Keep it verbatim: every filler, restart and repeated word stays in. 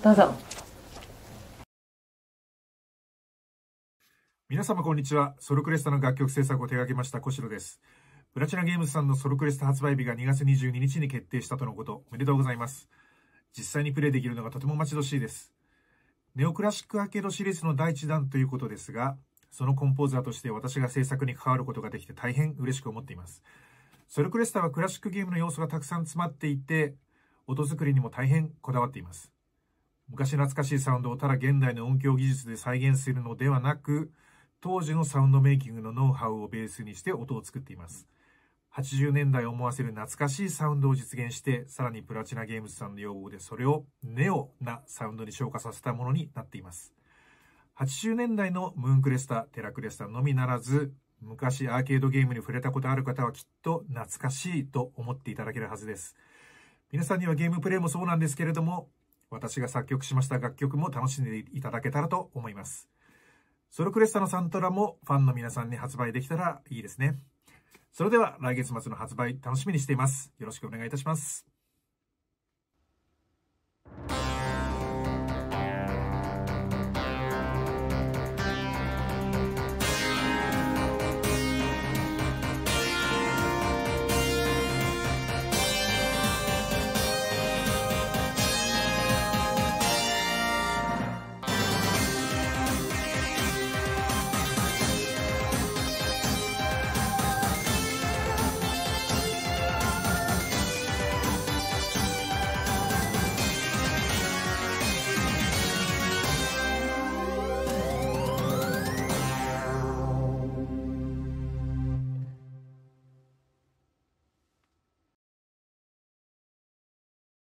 どうぞ。 皆様こんにちは。ソルクレスタの楽曲制作を手掛けました小城です。プラチナゲームズさんのソルクレスタ発売日がにがつにじゅうににちに決定したとのこと。おめでとうございます。実際にプレイできるのがとても待ち遠しいです。ネオクラシックアーケードシリーズのだいいちだんということですが、そのコンポーザーとして私が制作に関わることができて大変嬉しく思っています。ソルクレスタはクラシックゲームの要素がたくさん詰まっていて、音作りにも大変こだわっています。昔懐かしいサウンドをただ現代の音響技術で再現するのではなく、当時のサウンドメイキングのノウハウをベースにして音を作っています。はちじゅうねんだいを思わせる懐かしいサウンドを実現して、さらにプラチナゲームズさんの用語でそれをネオなサウンドに昇華させたものになっています。はちじゅうねんだいのムーンクレスタ、テラクレスタのみならず、昔アーケードゲームに触れたことある方はきっと懐かしいと思っていただけるはずです。皆さんにはゲームプレイもそうなんですけれども、私が作曲しました楽曲も楽しんでいただけたらと思います。ソルクレスタのサントラもファンの皆さんに発売できたらいいですね。それでは来月末の発売楽しみにしています。よろしくお願いいたします。